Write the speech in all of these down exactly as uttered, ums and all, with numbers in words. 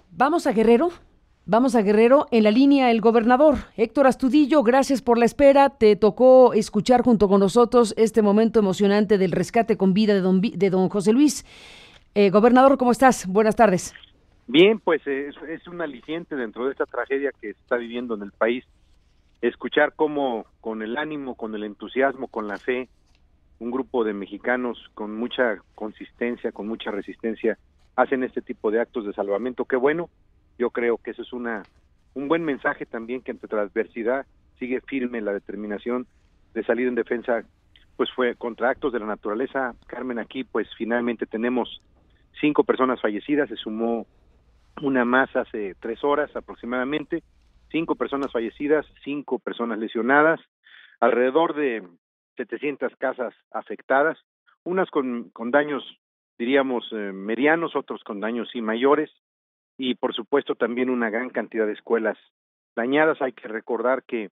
Vamos a Guerrero, vamos a Guerrero, en la línea el gobernador Héctor Astudillo. Gracias por la espera, te tocó escuchar junto con nosotros este momento emocionante del rescate con vida de don, de don José Luis. Eh, gobernador, ¿cómo estás? Buenas tardes. Bien, pues es, es un aliciente dentro de esta tragedia que se está viviendo en el país, escuchar cómo con el ánimo, con el entusiasmo, con la fe, un grupo de mexicanos con mucha consistencia, con mucha resistencia, hacen este tipo de actos de salvamento. Qué bueno, yo creo que eso es una un buen mensaje también, que ante la adversidad sigue firme la determinación de salir en defensa, pues fue contra actos de la naturaleza. Carmen, aquí pues finalmente tenemos cinco personas fallecidas, se sumó una más hace tres horas aproximadamente, cinco personas fallecidas, cinco personas lesionadas, alrededor de setecientas casas afectadas, unas con, con daños, diríamos, eh, medianos, otros con daños sí mayores, y por supuesto también una gran cantidad de escuelas dañadas. Hay que recordar que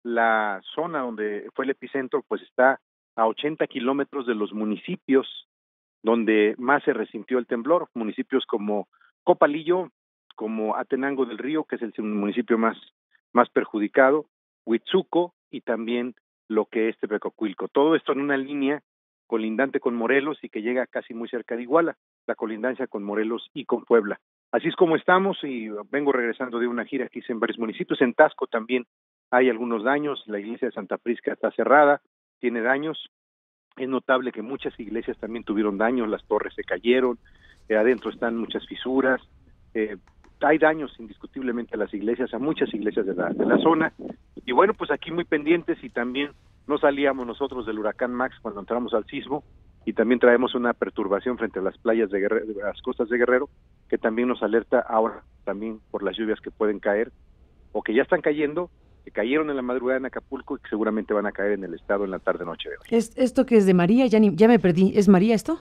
la zona donde fue el epicentro pues está a ochenta kilómetros de los municipios donde más se resintió el temblor, municipios como Copalillo, como Atenango del Río, que es el municipio más, más perjudicado, Huitzuco y también lo que es Tepecocuilco. Todo esto en una línea colindante con Morelos y que llega casi muy cerca de Iguala, la colindancia con Morelos y con Puebla. Así es como estamos, y vengo regresando de una gira que hice en varios municipios. En Taxco también hay algunos daños, la iglesia de Santa Prisca está cerrada, tiene daños. Es notable que muchas iglesias también tuvieron daños, las torres se cayeron, eh, adentro están muchas fisuras, eh, hay daños indiscutiblemente a las iglesias, a muchas iglesias de la, de la zona, y bueno, pues aquí muy pendientes, y también no salíamos nosotros del huracán Max cuando entramos al sismo, y también traemos una perturbación frente a las playas de Guerrero, de las costas de Guerrero, que también nos alerta ahora también por las lluvias que pueden caer, o que ya están cayendo, que cayeron en la madrugada en Acapulco y que seguramente van a caer en el estado en la tarde-noche de hoy. ¿Es, ¿Esto que es de María? Ya, ni, ya me perdí. ¿Es María esto?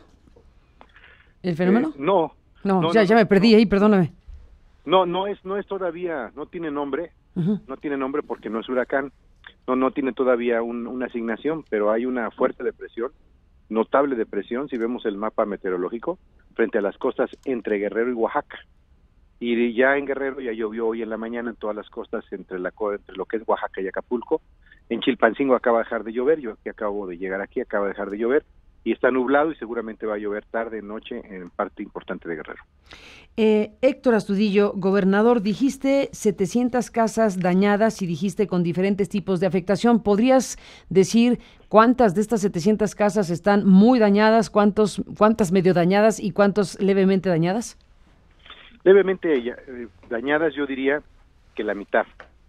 ¿El fenómeno? Eh, no, no, no, ya, no, ya me perdí no, ahí, perdóname. no, no es, no es todavía, no tiene nombre, uh-huh. no tiene nombre porque no es huracán, no, no tiene todavía un, una asignación, pero hay una fuerte depresión, notable depresión, si vemos el mapa meteorológico, frente a las costas entre Guerrero y Oaxaca. Y ya en Guerrero ya llovió hoy en la mañana en todas las costas entre la entre lo que es Oaxaca y Acapulco. En Chilpancingo acaba de dejar de llover, yo aquí acabo de llegar aquí, acaba de dejar de llover, y está nublado y seguramente va a llover tarde, noche en parte importante de Guerrero. Eh, Héctor Astudillo, gobernador, dijiste setecientas casas dañadas y dijiste con diferentes tipos de afectación. ¿Podrías decir cuántas de estas setecientas casas están muy dañadas, cuántos, cuántas medio dañadas y cuántos levemente dañadas? Levemente eh, dañadas yo diría que la mitad,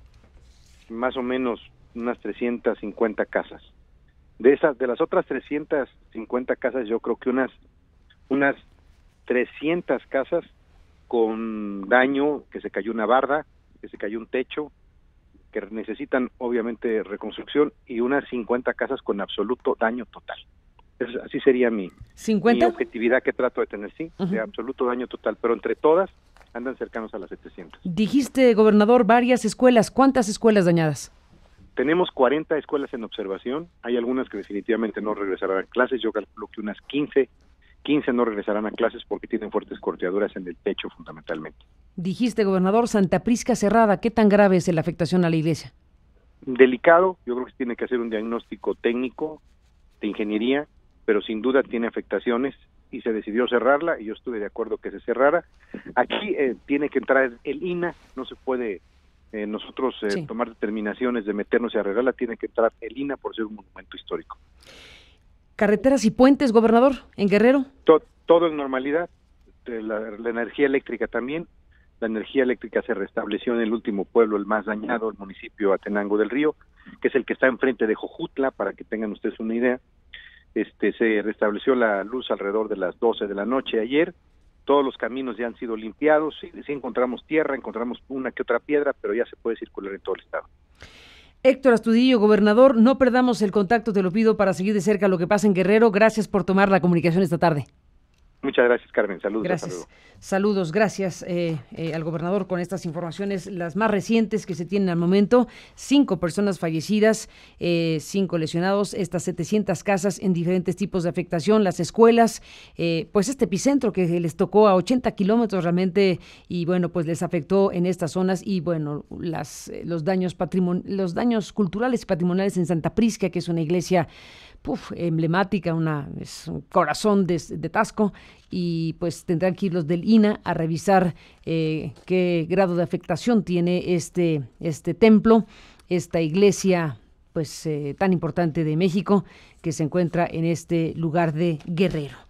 más o menos unas trescientas cincuenta casas. De esas, de las otras trescientas cincuenta casas, yo creo que unas unas trescientas casas con daño, que se cayó una barda, que se cayó un techo, que necesitan obviamente reconstrucción, y unas cincuenta casas con absoluto daño total. Es, así sería mi, mi objetividad que trato de tener, sí, uh-huh. de absoluto daño total, pero entre todas andan cercanos a las setecientas. Dijiste, gobernador, varias escuelas. ¿Cuántas escuelas dañadas? Tenemos cuarenta escuelas en observación, hay algunas que definitivamente no regresarán a clases, yo calculo que unas quince, quince no regresarán a clases porque tienen fuertes corteaduras en el techo fundamentalmente. Dijiste, gobernador, Santa Prisca cerrada, ¿qué tan grave es la afectación a la iglesia? Delicado, yo creo que se tiene que hacer un diagnóstico técnico de ingeniería, pero sin duda tiene afectaciones y se decidió cerrarla y yo estuve de acuerdo que se cerrara. Aquí eh, tiene que entrar el I N A, no se puede eh, nosotros eh, sí. tomar determinaciones de meternos y arreglarla, tiene que entrar el I N A por ser un monumento histórico. ¿Carreteras y puentes, gobernador, en Guerrero? Todo, todo en normalidad, la, la energía eléctrica también, la energía eléctrica se restableció en el último pueblo, el más dañado, el municipio Atenango del Río, que es el que está enfrente de Jojutla, para que tengan ustedes una idea. Este, se restableció la luz alrededor de las doce de la noche ayer, todos los caminos ya han sido limpiados, sí, sí encontramos tierra, encontramos una que otra piedra, pero ya se puede circular en todo el estado. Héctor Astudillo, gobernador, no perdamos el contacto, te lo pido, para seguir de cerca lo que pasa en Guerrero. Gracias por tomar la comunicación esta tarde. Muchas gracias, Carmen. Saludos. Gracias. Saludos, gracias eh, eh, al gobernador con estas informaciones, las más recientes que se tienen al momento. Cinco personas fallecidas, eh, cinco lesionados, estas setecientas casas en diferentes tipos de afectación, las escuelas, eh, pues este epicentro que les tocó a ochenta kilómetros realmente y bueno, pues les afectó en estas zonas y bueno, las, los daños patrimon los daños culturales y patrimoniales en Santa Prisca, que es una iglesia Puf, emblemática, una, es un corazón de, de Taxco y pues tendrán que ir los del I N A a revisar eh, qué grado de afectación tiene este, este templo, esta iglesia pues eh, tan importante de México que se encuentra en este lugar de Guerrero.